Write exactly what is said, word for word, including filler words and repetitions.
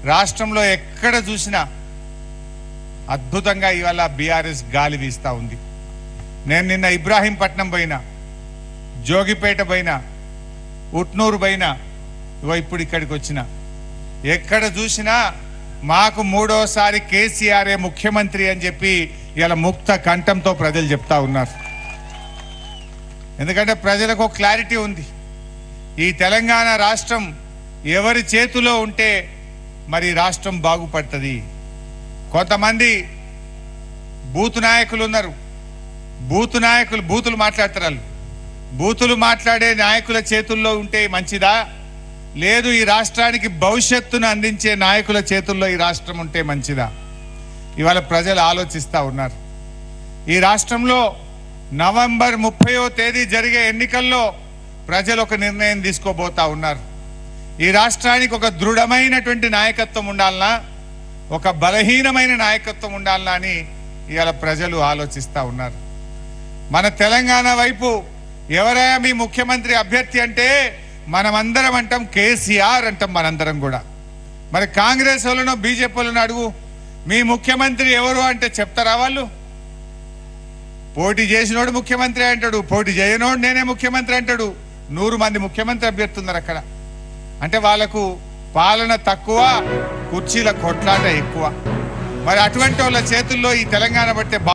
రాష్ట్రంలో ఎక్కడ చూసినా అద్భుతంగా ఇవాళ బీఆర్ఎస్ గాలి వీస్తా ఉంది. నేను నిన్న ఇబ్రాహీంపట్నం పోయినా, జోగిపేట పోయినా, ఉట్నూరు పోయినా, ఇగో ఇప్పుడు ఇక్కడికి వచ్చిన. ఎక్కడ చూసినా మాకు మూడోసారి కేసీఆరే ముఖ్యమంత్రి అని చెప్పి ఇలా ముక్త కంఠంతో ప్రజలు చెప్తా ఉన్నారు. ఎందుకంటే ప్రజలకు ఒక క్లారిటీ ఉంది. ఈ తెలంగాణ రాష్ట్రం ఎవరి చేతిలో ఉంటే మరి రాష్ట్రం బాగుపడుతుంది. కొంతమంది బూతు నాయకులు ఉన్నారు. బూతు నాయకులు బూతులు మాట్లాడతారు. వాళ్ళు బూతులు మాట్లాడే నాయకుల చేతుల్లో ఉంటే మంచిదా, లేదు ఈ రాష్ట్రానికి భవిష్యత్తును అందించే నాయకుల చేతుల్లో ఈ రాష్ట్రం ఉంటే మంచిదా? ఇవాళ ప్రజలు ఆలోచిస్తూ ఉన్నారు. ఈ రాష్ట్రంలో నవంబర్ ముప్పయో తేదీ జరిగే ఎన్నికల్లో ప్రజలు ఒక నిర్ణయం తీసుకోబోతా ఉన్నారు. ఈ రాష్ట్రానికి ఒక దృఢమైనటువంటి నాయకత్వం ఉండాలనా, ఒక బలహీనమైన నాయకత్వం ఉండాలనా అని ఇవాళ ప్రజలు ఆలోచిస్తూ ఉన్నారు. మన తెలంగాణ వైపు ఎవరైనా మీ ముఖ్యమంత్రి అభ్యర్థి అంటే మనమందరం అంటాం కేసీఆర్ అంటాం మనందరం కూడా. మరి కాంగ్రెస్ వాళ్ళనో బీజేపీ వాళ్ళనో అడుగు, మీ ముఖ్యమంత్రి ఎవరు అంటే చెప్తారా వాళ్ళు? పోటీ చేసినోడు ముఖ్యమంత్రి అంటాడు, పోటీ చేయనోడు నేనే ముఖ్యమంత్రి అంటాడు. నూరు మంది ముఖ్యమంత్రి అభ్యర్థున్నారు అక్కడ. అంటే వాళ్ళకు పాలన తక్కువ, కుర్చీల కొట్లాట ఎక్కువ. మరి అటువంటి వాళ్ళ చేతుల్లో ఈ తెలంగాణ పడితే